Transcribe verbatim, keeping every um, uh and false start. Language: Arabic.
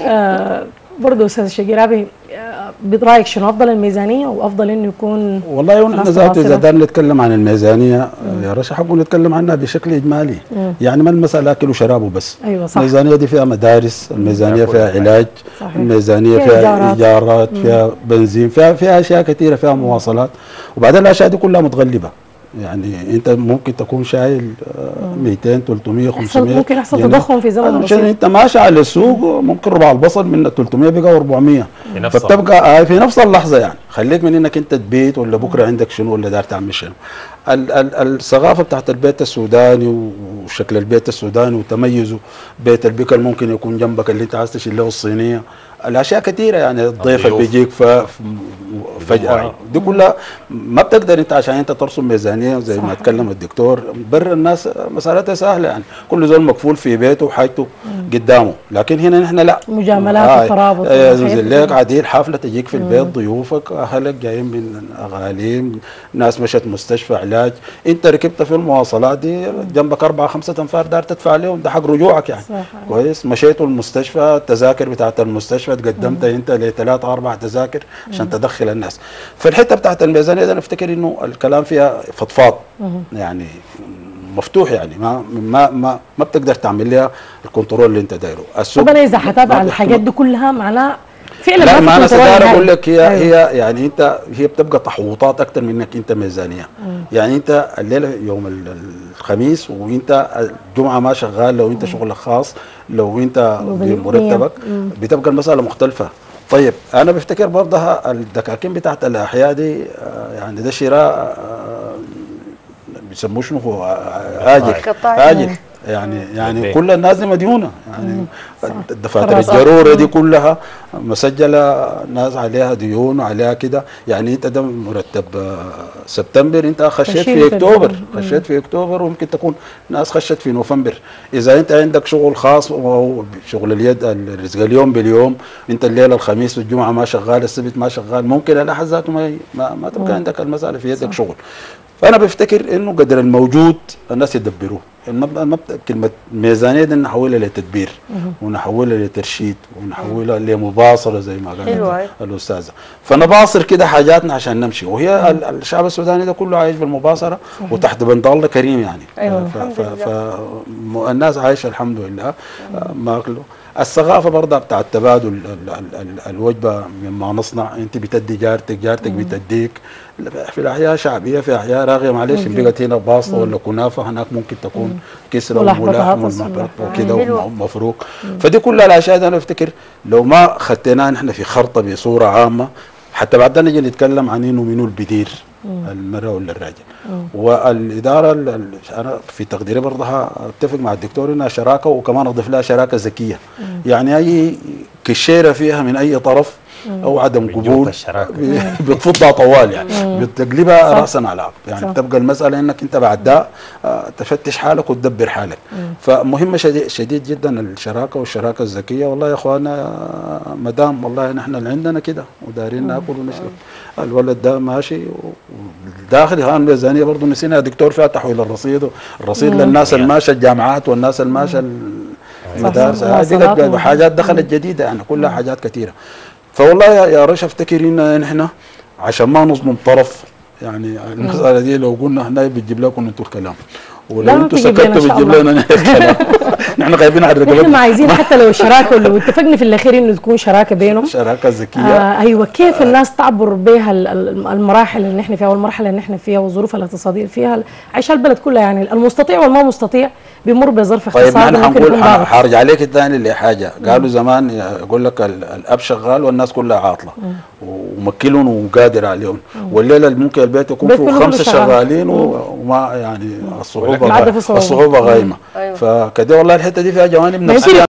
آه برضه استاذ شقيرابي، آه برايك شنو افضل، الميزانيه وافضل انه يكون؟ والله ونحن ذاته اذا بدنا نتكلم عن الميزانيه يا رشا حقول نتكلم عنها بشكل اجمالي. مم. يعني ما المساله اكل وشراب وبس. ايوه صح. الميزانيه دي فيها مدارس، الميزانيه فيها علاج، صحيح. الميزانيه فيها, فيها ايجارات، فيها بنزين، فيها فيها اشياء كثيره، فيها مواصلات، وبعدين الاشياء دي كلها متغلبه. يعني انت ممكن تكون شايل مئتين ثلاثمئة خمسمئة، ممكن يحصل تضخم في زمن بسيط. انت ماشي على السوق ممكن ربع البصل من ثلاثمئة بقى أربعمئة، فبتبقى في نفس اللحظه. يعني خليك من انك انت تبيت ولا بكره عندك شنو ولا دار تعمل شنو. ال ال الثقافه بتاعت البيت السوداني وشكل البيت السوداني وتميزه، بيت البكر ممكن يكون جنبك اللي انت عايز تشيل له الصينيه، الاشياء كثيره. يعني الضيف اللي بيجيك فجاه دي كلها ما بتقدر انت عشان انت ترسم ميزانيه زي ما اتكلم الدكتور. بر الناس مسالتها سهله، يعني كل زول مكفول في بيته وحاجته قدامه، لكن هنا نحن لا، مجاملات آه وترابط. ينزل لك عديل حفله تجيك في البيت، ضيوفك اهلك جايين من اغاليم، ناس مشت مستشفى علاج، انت ركبت في المواصلات دي جنبك اربعه خمسه انفار دار تدفع عليهم، ده حق رجوعك يعني. صحيح. كويس. مشيتوا المستشفى، التذاكر بتاعت المستشفى تقدمت انت لثلاث اربع تذاكر عشان تدخل الناس. فالحته بتاعت الميزانيه ده نفتكر انه الكلام فيها فضفاض، يعني مفتوح، يعني ما ما ما ما بتقدر تعمل لها الكنترول اللي انت دايره. طب انا اذا حتابع الحاجات دي كلها معناها فعلا لا، ما انا سدار اقول لك هي أيوة. هي يعني انت هي بتبقى تحويطات اكثر من انك انت ميزانيه. مم. يعني انت الليله يوم الخميس وانت الجمعه ما شغال، لو انت شغلك خاص، لو انت بمرتبك بتبقى المساله مختلفه. طيب انا بفتكر برضها الدكاكين بتاعت الاحياء دي، يعني ده شراء بيسموه شنو هو اجل اجل يعني يعني كل الناس دي مديونه، يعني الدفاتر الجروره دي كلها مسجله، ناس عليها ديون وعليها كده. يعني انت ده مرتب سبتمبر، انت خشيت في اكتوبر، خشيت في اكتوبر، وممكن تكون ناس خشت في نوفمبر. اذا انت عندك شغل خاص وهو شغل اليد، الرزق اليوم باليوم، انت الليله الخميس والجمعه ما شغال، السبت ما شغال، ممكن الاحد ذاته ما ما, ما تبقى عندك المساله في يدك شغل. فانا بفتكر انه قدر الموجود الناس يدبروه. كلمه ميزانيه دي نحولها لتدبير، ونحولها لترشيد، ونحولها لمباصره زي ما قالت الاستاذه. فنباصر كده حاجاتنا عشان نمشي، وهي الشعب السوداني ده كله عايش بالمباصره وتحت بند الله كريم يعني. أيوة. فالناس عايشه الحمد لله ماكله. الثقافه برضه بتاع التبادل الوجبه مما نصنع، انت بتدي جارتك، جارتك بتديك. في الاحياء شعبيه، في احياء راغيه معلش بقت هنا باسطه ولا كنافه، هناك ممكن تكون كسره ولحم وكده ومفروك. فدي كلها الاشياء دي انا افتكر لو ما خديناها نحن في خرطه بصوره عامه، حتى بعدين نجي نتكلم عن انه منو البدير، المراه ولا الراجل. والاداره انا في تقديري برضها اتفق مع الدكتور انها شراكه، وكمان اضيف لها شراكه ذكيه. يعني اي كشيره فيها من اي طرف او عدم قبول بتفضها طوال، يعني بتقلبها راسا على عقب. يعني صح. بتبقى المساله انك انت بعد ده تفتش حالك وتدبر حالك. فمهمه شديد, شديد جدا الشراكه والشراكه الذكيه. والله يا اخوانا مدام والله نحن اللي عندنا كده ودارين ناكل ونشرب، الولد ده ماشي والداخل هان الميزانيه برضه نسينا يا دكتور فيها تحويل الرصيد، الرصيد للناس اللي ماشيه الجامعات والناس اللي ماشيه المدارس، هذه حاجات دخلت جديده، يعني كلها حاجات كثيره. فوالله يا رشا افتكر ان نحن عشان ما نظلم طرف، يعني المساله دي لو قلنا هنا بتجيب لكم انتوا الكلام، ولو انتوا سكتوا بتجيب لنا الكلام. نحن غايبين على رقبتنا. نحن عايزين حتى لو شراكه، ولو اتفقنا في الاخير انه تكون شراكه بينهم، شراكه ذكيه. آه ايوه. كيف الناس تعبر بها المراحل اللي نحن فيها والمرحله اللي نحن فيها والظروف الاقتصاديه اللي فيها عايشه البلد كلها، يعني المستطيع والما مستطيع بيمر بظرف اقتصادي. طيب نحن حنقول حارجع عليك الثاني لحاجه، قالوا زمان يقول لك الاب شغال والناس كلها عاطله ومكلهم وقادر عليهم، والليله ممكن البيت يكون فيه خمسه شغالين وما يعني الصعوبه الصعوبه غايمه. فكده والله الحته دي فيها جوانب نفسيه.